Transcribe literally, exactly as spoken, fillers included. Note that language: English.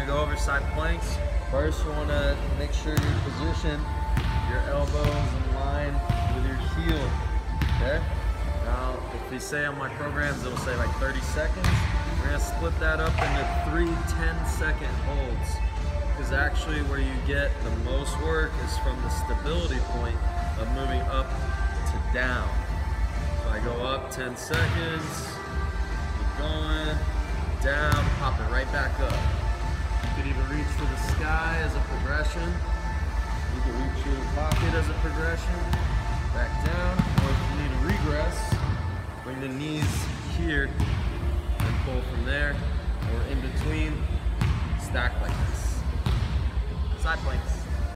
go over side planks. First, you want to make sure you position your elbows in line with your heel. Okay? Now, if we say on my programs, it'll say like thirty seconds. We're gonna split that up into three ten second holds. Because actually where you get the most work is from the stability point of moving up to down. So I go up ten seconds, keep going, down, pop it right back up. You could even reach for the sky as a progression. You can reach your pocket as a progression. Back down, or if you need to regress, bring the knees here and pull from there, or in between, stack like this. Side planks.